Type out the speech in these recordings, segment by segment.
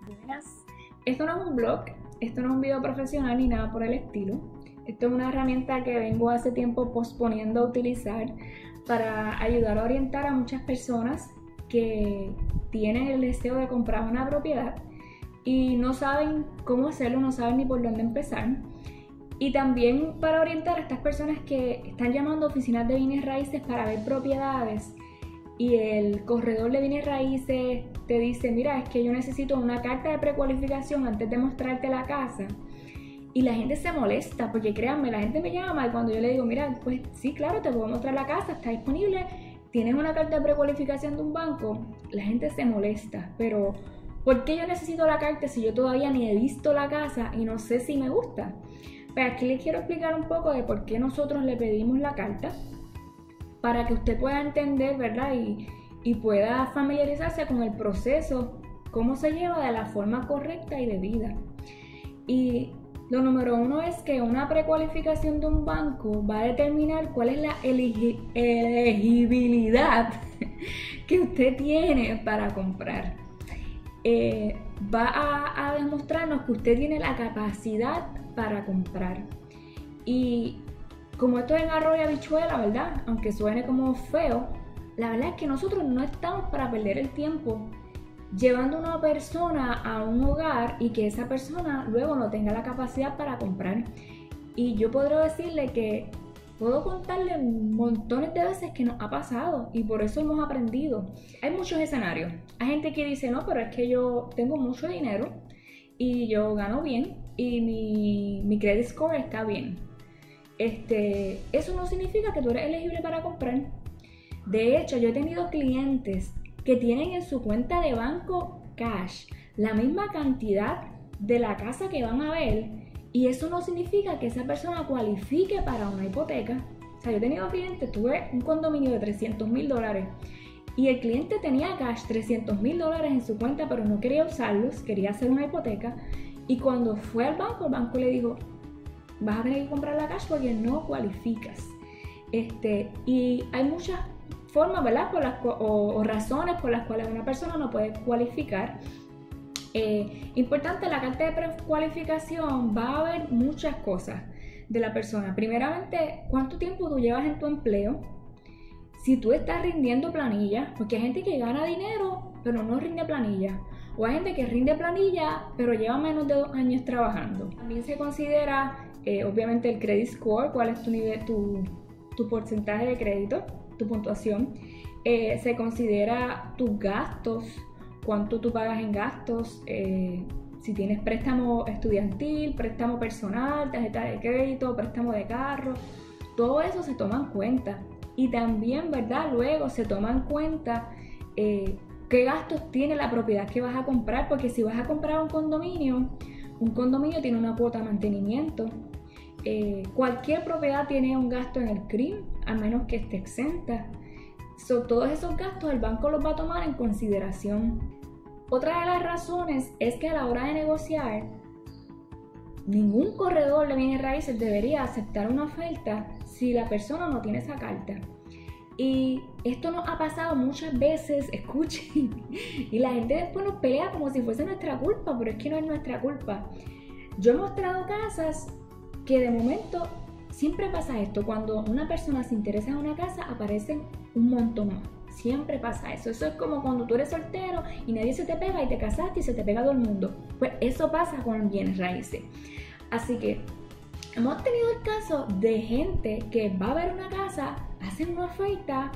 Buenas. Esto no es un blog, esto no es un video profesional ni nada por el estilo. Esto es una herramienta que vengo hace tiempo posponiendo a utilizar para ayudar a orientar a muchas personas que tienen el deseo de comprar una propiedad y no saben cómo hacerlo, no saben ni por dónde empezar. Y también para orientar a estas personas que están llamando a oficinas de bienes raíces para ver propiedades y el corredor de bienes raíces te dice: mira, es que yo necesito una carta de precualificación antes de mostrarte la casa. Y la gente se molesta, porque créanme, la gente me llama y cuando yo le digo: mira, pues sí, claro, te puedo mostrar la casa, está disponible, tienes una carta de precualificación de un banco, la gente se molesta. Pero ¿por qué yo necesito la carta si yo todavía ni he visto la casa y no sé si me gusta? Pues aquí les quiero explicar un poco de por qué nosotros le pedimos la carta, para que usted pueda entender, ¿verdad? Y pueda familiarizarse con el proceso, cómo se lleva de la forma correcta y debida. Y lo número uno es que una precualificación de un banco va a determinar cuál es la elegibilidad que usted tiene para comprar. Va a demostrarnos que usted tiene la capacidad para comprar. Y como esto es en arroz y habichuela, ¿verdad? Aunque suene como feo, la verdad es que nosotros no estamos para perder el tiempo llevando a una persona a un hogar y que esa persona luego no tenga la capacidad para comprar. Y yo podría decirle que puedo contarle montones de veces que nos ha pasado y por eso hemos aprendido. Hay muchos escenarios. Hay gente que dice: no, pero es que yo tengo mucho dinero y yo gano bien y mi credit score está bien. Eso no significa que tú eres elegible para comprar. De hecho, yo he tenido clientes que tienen en su cuenta de banco cash la misma cantidad de la casa que van a ver, y eso no significa que esa persona cualifique para una hipoteca. O sea, yo he tenido clientes, tuve un condominio de $300,000 y el cliente tenía cash $300,000 en su cuenta, pero no quería usarlos, quería hacer una hipoteca, y cuando fue al banco, el banco le dijo: vas a tener que comprar la cash porque no cualificas. Y hay muchas formas, ¿verdad? O razones por las cuales una persona no puede cualificar. Importante, la carta de precualificación va a ver muchas cosas de la persona. Primeramente, ¿cuánto tiempo tú llevas en tu empleo? Si tú estás rindiendo planilla, porque hay gente que gana dinero pero no rinde planilla, o hay gente que rinde planilla pero lleva menos de 2 años trabajando. También se considera obviamente el credit score, cuál es tu nivel, tu porcentaje de crédito, tu puntuación. Se considera tus gastos, cuánto tú pagas en gastos, si tienes préstamo estudiantil, préstamo personal, tarjeta de crédito, préstamo de carro, todo eso se toma en cuenta. Y también, ¿verdad? Luego se toma en cuenta qué gastos tiene la propiedad que vas a comprar, porque si vas a comprar un condominio tiene una cuota de mantenimiento. Cualquier propiedad tiene un gasto en el CRIM, a menos que esté exenta. Todos esos gastos el banco los va a tomar en consideración. Otra de las razones es que a la hora de negociar, ningún corredor de bienes raíces debería aceptar una oferta si la persona no tiene esa carta. Y esto nos ha pasado muchas veces, escuchen, y la gente después nos pelea como si fuese nuestra culpa, pero es que no es nuestra culpa. Yo he mostrado casas que de momento siempre pasa esto: cuando una persona se interesa en una casa, aparecen un montón más. Siempre pasa eso. Eso es como cuando tú eres soltero y nadie se te pega y te casaste y se te pega todo el mundo. Pues eso pasa con bienes raíces. Así que hemos tenido el caso de gente que va a ver una casa, hacen una oferta,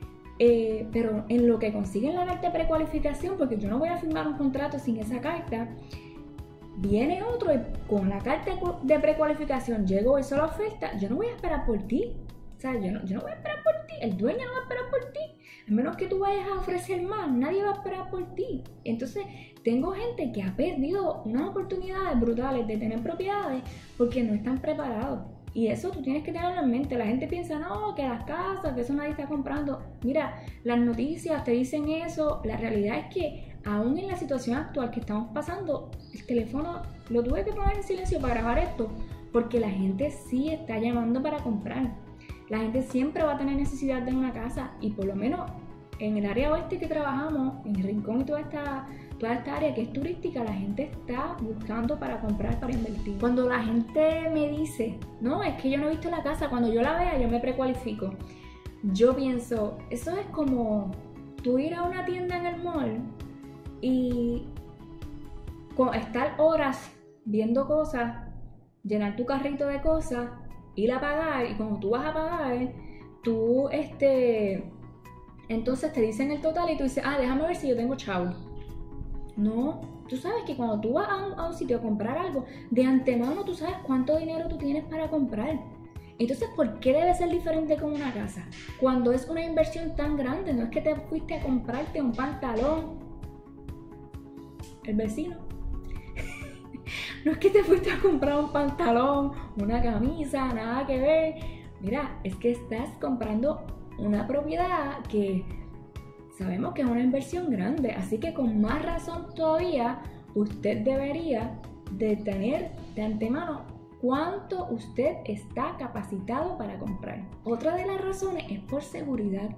pero en lo que consiguen la carta de precualificación, porque yo no voy a firmar un contrato sin esa carta, viene otro y con la carta de precualificación llegó y hizo la oferta. Yo no voy a esperar por ti. O sea, yo no voy a esperar por ti. El dueño no va a esperar por ti. A menos que tú vayas a ofrecer más, nadie va a esperar por ti. Entonces, tengo gente que ha perdido unas oportunidades brutales de tener propiedades porque no están preparados. Y eso tú tienes que tenerlo en mente. La gente piensa: no, que las casas, que eso nadie está comprando. Mira, las noticias te dicen eso. La realidad es que aún en la situación actual que estamos pasando, el teléfono lo tuve que poner en silencio para grabar esto, porque la gente sí está llamando para comprar. La gente siempre va a tener necesidad de una casa, y por lo menos en el área oeste que trabajamos, en el Rincón y toda esta toda esta área que es turística, la gente está buscando para comprar, para invertir. Cuando la gente me dice, no, es que yo no he visto la casa, cuando yo la vea yo me precualifico. Yo pienso, eso es como tú ir a una tienda en el mall y estar horas viendo cosas, llenar tu carrito de cosas, ir a pagar, y cuando tú vas a pagar, tú entonces te dicen el total y tú dices, déjame ver si yo tengo chavo. No, tú sabes que cuando tú vas a un sitio a comprar algo, de antemano tú sabes cuánto dinero tú tienes para comprar. Entonces, ¿por qué debe ser diferente con una casa? Cuando es una inversión tan grande, no es que te fuiste a comprarte un pantalón, el vecino. No es que te fuiste a comprar un pantalón, una camisa, nada que ver. Mira, es que estás comprando una propiedad que sabemos que es una inversión grande, así que con más razón todavía usted debería de tener de antemano cuánto usted está capacitado para comprar. Otra de las razones es por seguridad.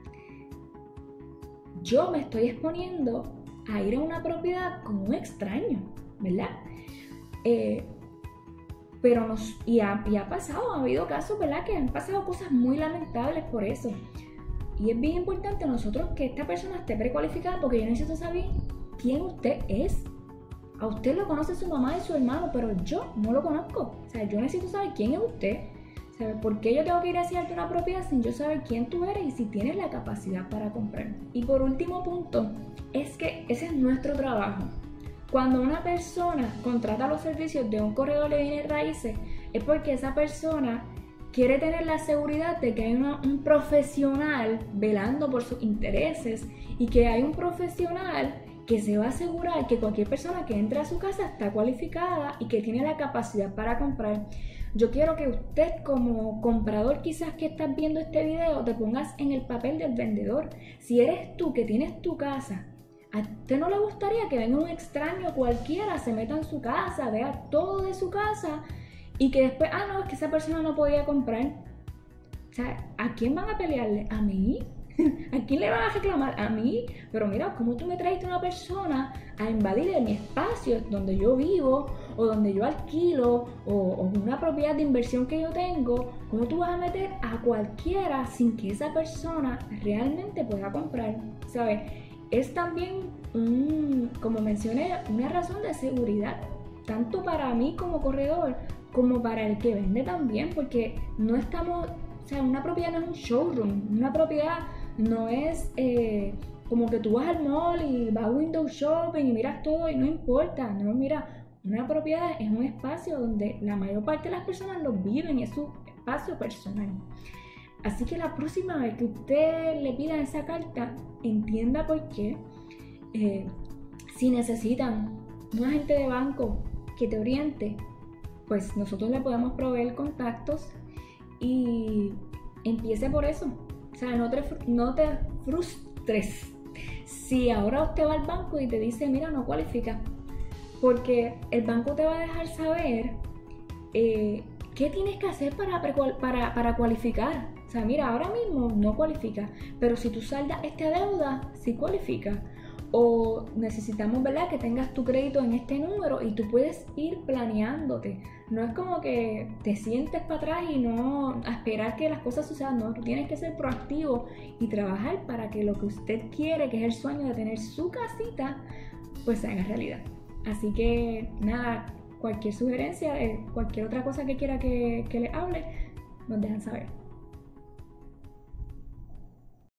Yo me estoy exponiendo a ir a una propiedad con un extraño, ¿verdad? Pero ha pasado, ha habido casos, ¿verdad? Que han pasado cosas muy lamentables por eso. Y es bien importante nosotros que esta persona esté precualificada, porque yo necesito saber quién usted es. A usted lo conoce su mamá y su hermano, pero yo no lo conozco. O sea, yo necesito saber quién es usted. ¿Sabe por qué yo tengo que ir a enseñarte una propiedad sin yo saber quién tú eres y si tienes la capacidad para comprar? Y por último punto, es que ese es nuestro trabajo. Cuando una persona contrata los servicios de un corredor de bienes raíces, es porque esa persona quiere tener la seguridad de que hay un profesional velando por sus intereses y que hay un profesional que se va a asegurar que cualquier persona que entre a su casa está cualificada y que tiene la capacidad para comprar. Yo quiero que usted, como comprador quizás que estás viendo este video, te pongas en el papel del vendedor. Si eres tú que tienes tu casa, ¿a usted no le gustaría que venga un extraño cualquiera, se meta en su casa, vea todo de su casa y que después, no, es que esa persona no podía comprar? O sea, ¿a quién van a pelearle? ¿A mí? ¿A quién le van a reclamar? ¿A mí? Pero mira, ¿cómo tú me traiste una persona a invadir mi espacio donde yo vivo o donde yo alquilo o una propiedad de inversión que yo tengo? ¿Cómo tú vas a meter a cualquiera sin que esa persona realmente pueda comprar? ¿Sabes? Es también, como mencioné, una razón de seguridad, tanto para mí como corredor, como para el que vende también, porque no estamos, o sea, una propiedad no es un showroom, una propiedad no es como que tú vas al mall y vas a window shopping y miras todo y no importa, no, mira, una propiedad es un espacio donde la mayor parte de las personas lo viven y es su espacio personal. Así que la próxima vez que usted le pida esa carta, entienda por qué. Si necesitan un agente de banco que te oriente, pues nosotros le podemos proveer contactos y empiece por eso. O sea, no te frustres si ahora usted va al banco y te dice, mira, no cualifica, porque el banco te va a dejar saber qué tienes que hacer para cualificar. O sea, mira, ahora mismo no cualifica, pero si tú saldas esta deuda, sí cualifica. O necesitamos, ¿verdad?, que tengas tu crédito en este número y tú puedes ir planeándote. No es como que te sientes para atrás y no a esperar que las cosas sucedan. No, tú tienes que ser proactivo y trabajar para que lo que usted quiere, que es el sueño de tener su casita, pues se haga realidad. Así que nada, cualquier sugerencia, cualquier otra cosa que quiera que le hable, nos dejan saber.